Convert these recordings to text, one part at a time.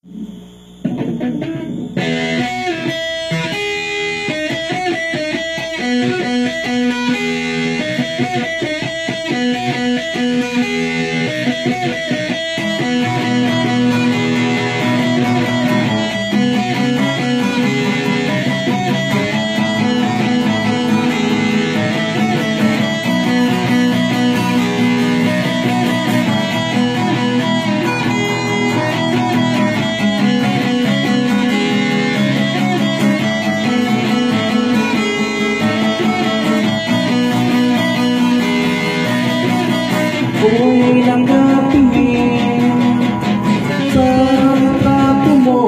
Ako'y nakatingin sa retrato mo,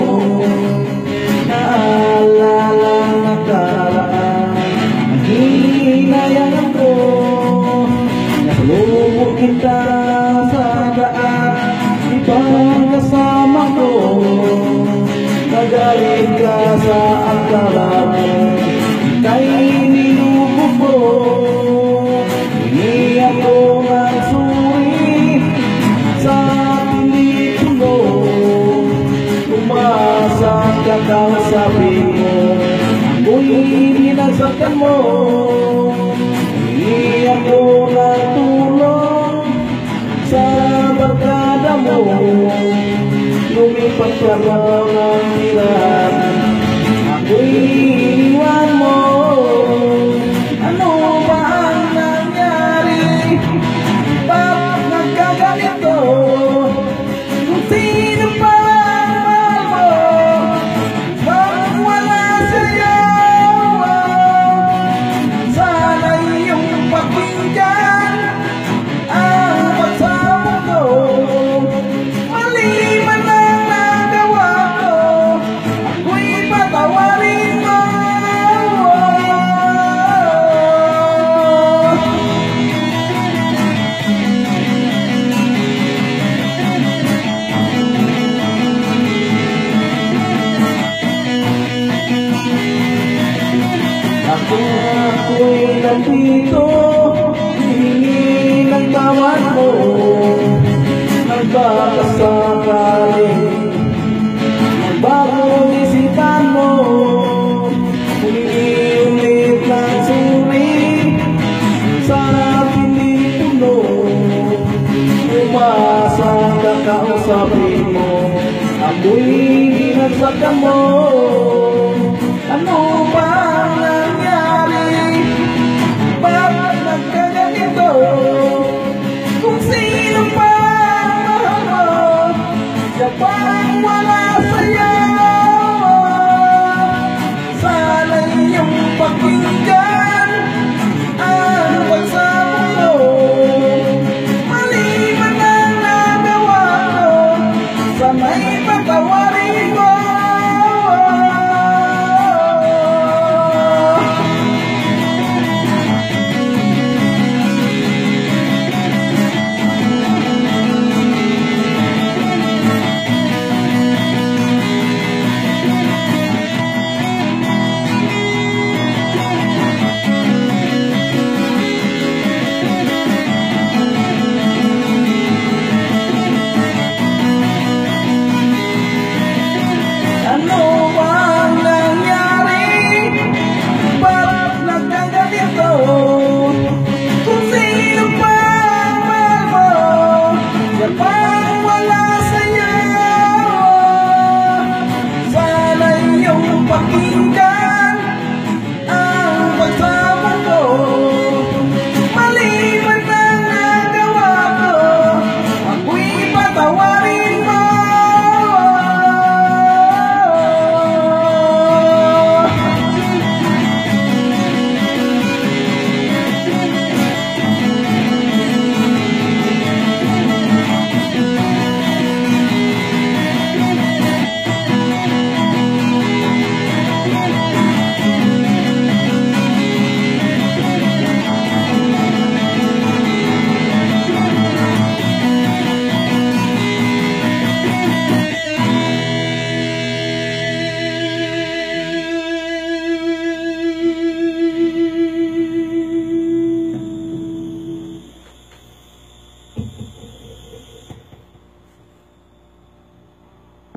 naalala nakaraan. Naghinayang ako, nasalubog kita sa daan. Ibang kasama ko, nagaling ka sa akala mo. Ika'y nilubog ko, hindi ako kausapin mo, ako'y binagsakan mo. Hindi ako natulong sa barkada mo. Lumipat ka lang ang hirap, ako'y iniwan mo. Ano ba ang nangyari? Bakit nagkaganito? Kung sino pa ako'y nandito, hihingi ng tawad mo. Nagbakasakali, magbagong isipan mo. Humingi ulit ng suri sa pinipuno. Umasa ka kausapin mo, ako'y binagsakan mo. Ano ba nangyari? Bakit nagkaganito? Kung sino pa mahal mo, siya pang wala sa'yo. Sana iyong pakinggan ang pagsama mo. Mali man ang nagawa ko, sana'y